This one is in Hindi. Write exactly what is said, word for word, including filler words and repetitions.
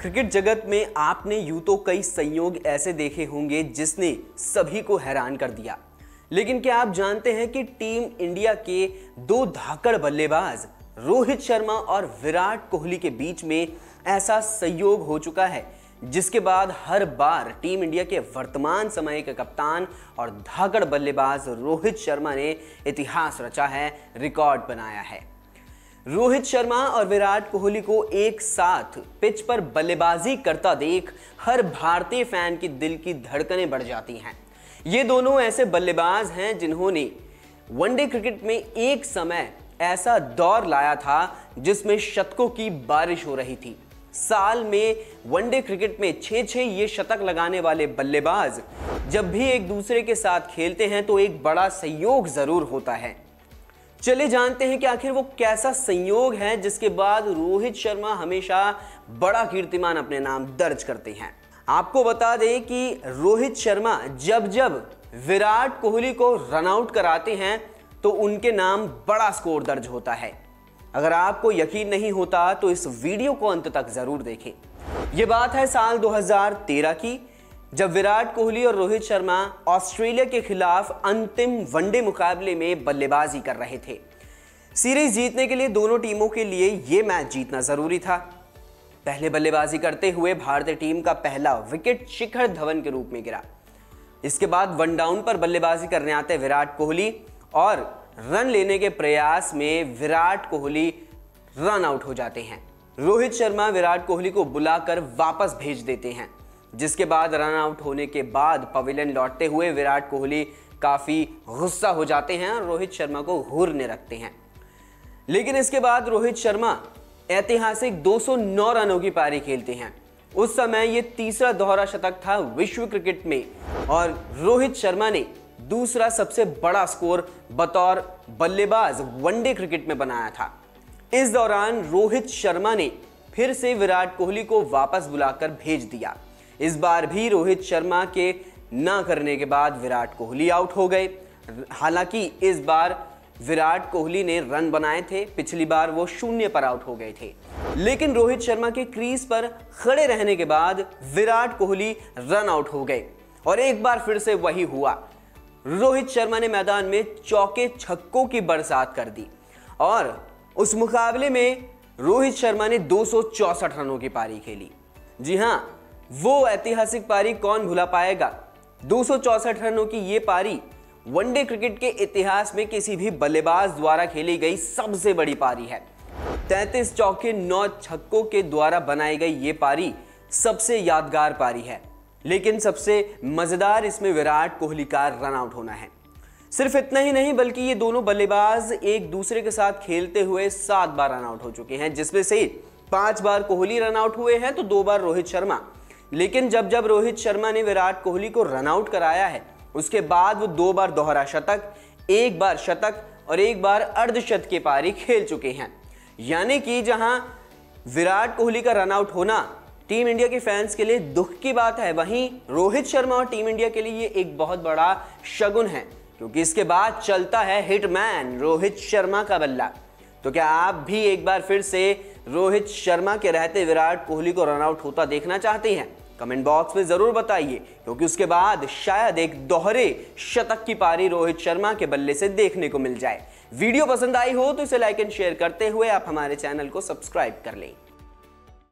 क्रिकेट जगत में आपने यूं तो कई संयोग ऐसे देखे होंगे जिसने सभी को हैरान कर दिया, लेकिन क्या आप जानते हैं कि टीम इंडिया के दो धाकड़ बल्लेबाज रोहित शर्मा और विराट कोहली के बीच में ऐसा संयोग हो चुका है जिसके बाद हर बार टीम इंडिया के वर्तमान समय के कप्तान और धाकड़ बल्लेबाज रोहित शर्मा ने इतिहास रचा है, रिकॉर्ड बनाया है। रोहित शर्मा और विराट कोहली को एक साथ पिच पर बल्लेबाजी करता देख हर भारतीय फैन की दिल की धड़कनें बढ़ जाती हैं। ये दोनों ऐसे बल्लेबाज हैं जिन्होंने वनडे क्रिकेट में एक समय ऐसा दौर लाया था जिसमें शतकों की बारिश हो रही थी। साल में वनडे क्रिकेट में छह छह ये शतक लगाने वाले बल्लेबाज जब भी एक दूसरे के साथ खेलते हैं तो एक बड़ा संयोग जरूर होता है। चले जानते हैं कि आखिर वो कैसा संयोग है जिसके बाद रोहित शर्मा हमेशा बड़ा कीर्तिमान अपने नाम दर्ज करते हैं। आपको बता दें कि रोहित शर्मा जब जब विराट कोहली को रन आउट कराते हैं तो उनके नाम बड़ा स्कोर दर्ज होता है। अगर आपको यकीन नहीं होता तो इस वीडियो को अंत तक जरूर देखें। यह बात है साल दो हज़ार तेरह की, जब विराट कोहली और रोहित शर्मा ऑस्ट्रेलिया के खिलाफ अंतिम वनडे मुकाबले में बल्लेबाजी कर रहे थे। सीरीज जीतने के लिए दोनों टीमों के लिए यह मैच जीतना जरूरी था। पहले बल्लेबाजी करते हुए भारतीय टीम का पहला विकेट शिखर धवन के रूप में गिरा। इसके बाद वन डाउन पर बल्लेबाजी करने आते विराट कोहली और रन लेने के प्रयास में विराट कोहली रन आउट हो जाते हैं। रोहित शर्मा विराट कोहली को बुलाकर वापस भेज देते हैं, जिसके बाद रन आउट होने के बाद पवेलियन लौटते हुए विराट कोहली काफी गुस्सा हो जाते हैं और रोहित शर्मा को घूरने रखते हैं। लेकिन इसके बाद रोहित शर्मा ऐतिहासिक दो सौ नौ रनों की पारी खेलते हैं। उस समय यह तीसरा दोहरा शतक था विश्व क्रिकेट में और रोहित शर्मा ने दूसरा सबसे बड़ा स्कोर बतौर बल्लेबाज वनडे क्रिकेट में बनाया था। इस दौरान रोहित शर्मा ने फिर से विराट कोहली को वापस बुलाकर भेज दिया। इस बार भी रोहित शर्मा के ना करने के बाद विराट कोहली आउट हो गए। हालांकि इस बार विराट कोहली ने रन बनाए थे, पिछली बार वो शून्य पर आउट हो गए थे। लेकिन रोहित शर्मा के क्रीज पर खड़े रहने के बाद विराट कोहली रन आउट हो गए और एक बार फिर से वही हुआ। रोहित शर्मा ने मैदान में चौके छक्कों की बरसात कर दी और उस मुकाबले में रोहित शर्मा ने दो सौ चौसठ रनों की पारी खेली। जी हां, वो ऐतिहासिक पारी कौन भुला पाएगा। दो सौ चौसठ रनों की ये पारी वनडे क्रिकेट के इतिहास में किसी भी बल्लेबाज द्वारा खेली गई सबसे बड़ी पारी है। तैंतीस चौके नौ छक्कों के द्वारा बनाई गई ये पारी सबसे यादगार पारी है। लेकिन सबसे मजेदार इसमें विराट कोहली का रन आउट होना है। सिर्फ इतना ही नहीं बल्कि ये दोनों बल्लेबाज एक दूसरे के साथ खेलते हुए सात बार रन आउट हो चुके हैं, जिसमें से पांच बार कोहली रन आउट हुए हैं तो दो बार रोहित शर्मा। लेकिन जब जब रोहित शर्मा ने विराट कोहली को रन आउट कराया है उसके बाद वो दो बार दोहरा शतक, एक बार शतक और एक बार अर्धशतक की पारी खेल चुके हैं। यानी कि जहां विराट कोहली का रन आउट होना टीम इंडिया के फैंस के लिए दुख की बात है, वहीं रोहित शर्मा और टीम इंडिया के लिए ये एक बहुत बड़ा शगुन है, क्योंकि इसके बाद चलता है हिटमैन रोहित शर्मा का बल्ला। तो क्या आप भी एक बार फिर से रोहित शर्मा के रहते विराट कोहली को रन आउट होता देखना चाहते हैं? कमेंट बॉक्स में जरूर बताइए, क्योंकि उसके बाद शायद एक दोहरे शतक की पारी रोहित शर्मा के बल्ले से देखने को मिल जाए। वीडियो पसंद आई हो तो इसे लाइक एंड शेयर करते हुए आप हमारे चैनल को सब्सक्राइब कर लें।